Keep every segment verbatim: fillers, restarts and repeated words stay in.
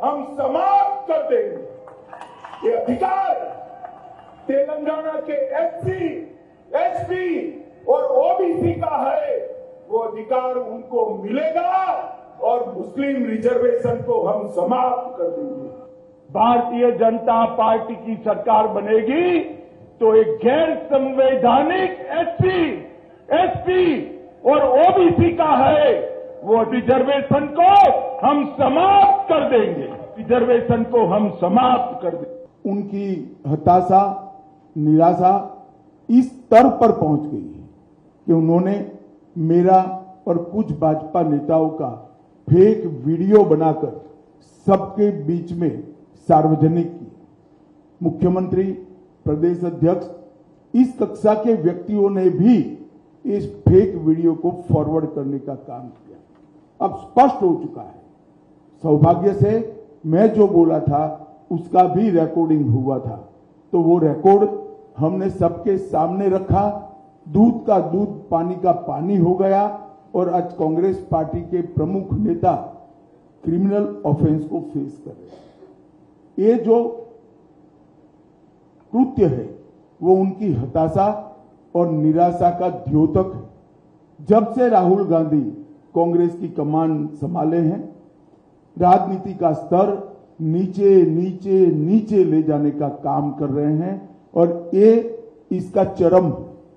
हम समाप्त कर देंगे। ये अधिकार तेलंगाना के एससी, एसटी और ओबीसी का है, वो अधिकार उनको मिलेगा और मुस्लिम रिजर्वेशन को हम समाप्त कर देंगे। भारतीय जनता पार्टी की सरकार बनेगी तो एक गैर संवैधानिक एससी, एसटी और ओबीसी का है, वो रिजर्वेशन को हम समाप्त कर देंगे। रिजर्वेशन को हम समाप्त कर देंगे। उनकी हताशा, निराशा इस स्तर पर पहुंच गई है कि उन्होंने मेरा और कुछ भाजपा नेताओं का फेक वीडियो बनाकर सबके बीच में सार्वजनिक किया। मुख्यमंत्री, प्रदेश अध्यक्ष, इस कक्षा के व्यक्तियों ने भी इस फेक वीडियो को फॉरवर्ड करने का काम किया। अब स्पष्ट हो चुका है। सौभाग्य से मैं जो बोला था उसका भी रिकॉर्डिंग हुआ था, तो वो रिकॉर्ड हमने सबके सामने रखा। दूध का दूध, पानी का पानी हो गया और आज कांग्रेस पार्टी के प्रमुख नेता क्रिमिनल ऑफेंस को फेस कर रहे हैं। ये जो कृत्य है वो उनकी हताशा और निराशा का द्योतक है। जब से राहुल गांधी कांग्रेस की कमान संभाले हैं, राजनीति का स्तर नीचे नीचे नीचे ले जाने का काम कर रहे हैं और ये इसका चरम,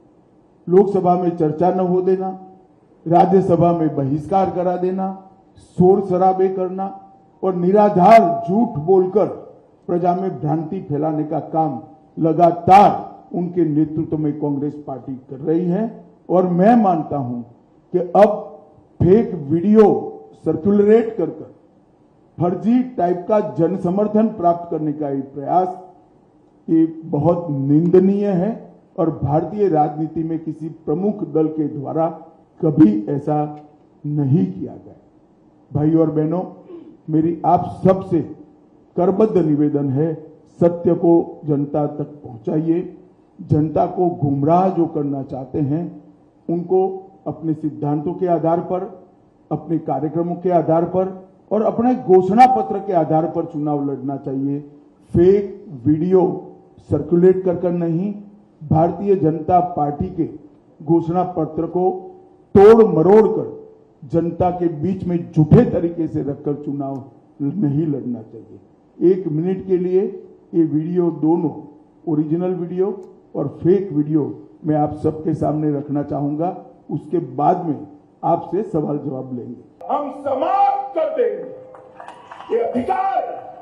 लोकसभा में चर्चा न हो देना, राज्यसभा में बहिष्कार करा देना, शोर शराबे करना और निराधार झूठ बोलकर प्रजा में भ्रांति फैलाने का काम लगातार उनके नेतृत्व में कांग्रेस पार्टी कर रही है। और मैं मानता हूं कि अब फेक वीडियो सर्कुलेट कर कर फर्जी टाइप का जन समर्थन प्राप्त करने का ये प्रयास ये बहुत निंदनीय है और भारतीय राजनीति में किसी प्रमुख दल के द्वारा कभी ऐसा नहीं किया गया। भाई और बहनों, मेरी आप सबसे करबद्ध निवेदन है, सत्य को जनता तक पहुंचाइए। जनता को गुमराह जो करना चाहते हैं उनको अपने सिद्धांतों के आधार पर, अपने कार्यक्रमों के आधार पर और अपने घोषणा पत्र के आधार पर चुनाव लड़ना चाहिए। फेक वीडियो सर्कुलेट कर कर नहीं, भारतीय जनता पार्टी के घोषणा पत्र को तोड़ मरोड़ कर जनता के बीच में झूठे तरीके से रखकर चुनाव नहीं लड़ना चाहिए। एक मिनट के लिए ये वीडियो, दोनों ओरिजिनल वीडियो और फेक वीडियो मैं आप सबके सामने रखना चाहूंगा। उसके बाद में आपसे सवाल जवाब लेंगे। हम समाप्त कर देंगे। ये अधिकार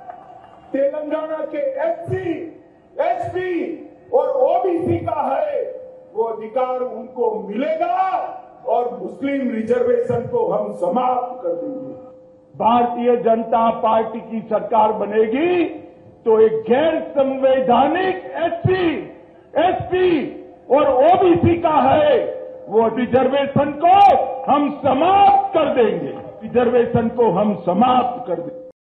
तेलंगाना के एससी, एसटी और ओबीसी का है, वो अधिकार उनको मिलेगा और मुस्लिम रिजर्वेशन को हम समाप्त कर देंगे। भारतीय जनता पार्टी की सरकार बनेगी तो एक गैर संवैधानिक एससी, एसटी और ओबीसी का है, वो रिजर्वेशन को हम समाप्त कर देंगे। रिजर्वेशन को हम समाप्त कर देंगे।